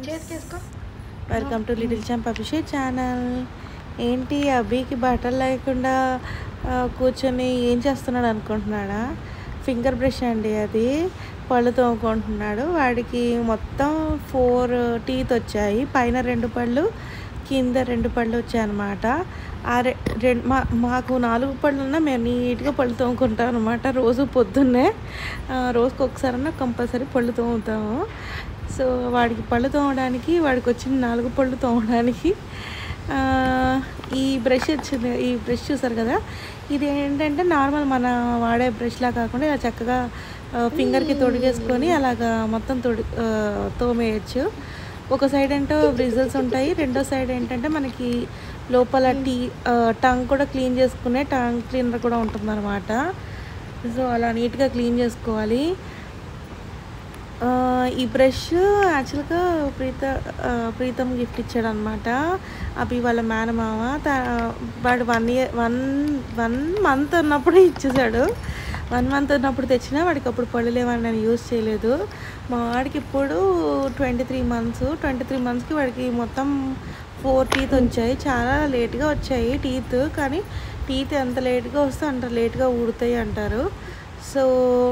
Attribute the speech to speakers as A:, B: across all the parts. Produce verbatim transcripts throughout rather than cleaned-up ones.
A: చేతికేసుకో.
B: Welcome to little champ Abhishek channel. ఏంటి అభికి బట్టలు లేకుండా ఆ, కూర్చొని ఏం చేస్తున్నాడు అనుకుంటున్నాడా? ఫింగర్ బ్రష్ అండి అది. పళ్ళు తోముకుంటున్నాడు. వాడికి మొత్తం ఫోర్ టీత్ వచ్చాయి. పైన రెండు పళ్ళు, కింద రెండు పళ్ళు వచ్చాయి అన్నమాట. ఆ రె రెండు మా మాకు నాలుగు పళ్ళు ఉన్నా మేము నీట్గా పళ్ళు తోముకుంటాం అనమాట. రోజు పొద్దున్నే ఆ, రోజుకి ఒకసారన్నా కంపల్సరీ పళ్ళు తోముతాము. సో వాడికి పళ్ళు తోమడానికి, వాడికి వచ్చిన నాలుగు పళ్ళు తోమడానికి ఈ బ్రష్ వచ్చింది. ఈ బ్రష్ చూసారు కదా, ఇది ఏంటంటే నార్మల్ మన వాడే బ్రష్లా కాకుండా ఇలా చక్కగా ఫింగర్కి తొడిగేసుకొని అలాగా మొత్తం తొడి తోమేయచ్చు. ఒక సైడ్ ఏంటో బ్రిజల్స్ ఉంటాయి, రెండో సైడ్ ఏంటంటే మనకి లోపల టీ టంగ్ కూడా క్లీన్ చేసుకునే టంగ్ క్లీనర్ కూడా ఉంటుందన్నమాట. సో అలా నీట్గా క్లీన్ చేసుకోవాలి. ఈ బ్రష్ యాక్చువల్గా ప్రీత ప్రీతం గిఫ్ట్ ఇచ్చాడు అనమాట. అవి వాళ్ళ మేనమామ. వాడు one year one one month ఉన్నప్పుడు ఇచ్చేసాడు. వన్ మంత్ ఉన్నప్పుడు తెచ్చినా వాడికి అప్పుడు పళ్ళు లేవని నేను యూజ్ చేయలేదు. మా వాడికి ఇప్పుడు twenty three months twenty three మంత్స్కి వాడికి మొత్తం ఫోర్ టీత్ వచ్చాయి. చాలా లేట్గా వచ్చాయి టీత్, కానీ టీత్ ఎంత లేట్గా వస్తే అంత లేట్గా ఊడుతాయి అంటారు. సో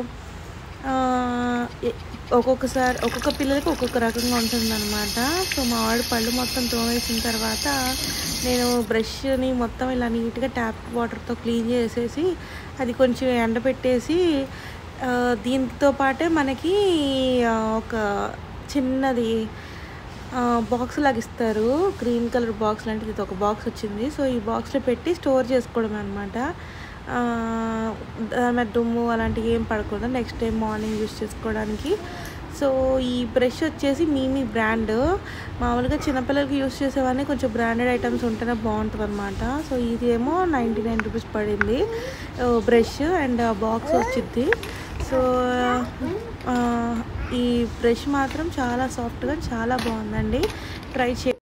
B: ఒక్కొక్కసారి ఒక్కొక్క పిల్లలకి ఒక్కొక్క రకంగా ఉంటుందన్నమాట. సో మా వాడు పళ్ళు మొత్తం తోమేసిన తర్వాత నేను బ్రష్ని మొత్తం ఇలా నీట్గా ట్యాప్ వాటర్తో క్లీన్ చేసేసి అది కొంచెం ఎండబెట్టేసి దీంతో పాటే మనకి ఒక చిన్నది బాక్స్ లాగా ఇస్తారు, గ్రీన్ కలర్ బాక్స్ లాంటిది. ఇది ఒక బాక్స్ వచ్చింది. సో ఈ బాక్స్లో పెట్టి స్టోర్ చేసుకోవడం అనమాట. దాని దుమ్ము అలాంటివి ఏం పడకూడదు, నెక్స్ట్ టైం మార్నింగ్ యూస్ చేసుకోవడానికి. సో ఈ బ్రష్ వచ్చేసి మీమీ బ్రాండ్. మామూలుగా చిన్నపిల్లలకి యూస్ చేసేవన్నీ కొంచెం బ్రాండెడ్ ఐటమ్స్ ఉంటేనే బాగుంటుంది అనమాట. సో ఇది ఏమో నైంటీ నైన్ రూపీస్ పడింది బ్రష్, అండ్ బాక్స్ వచ్చింది. సో ఈ బ్రష్ మాత్రం చాలా సాఫ్ట్గా చాలా బాగుందండి. ట్రై చే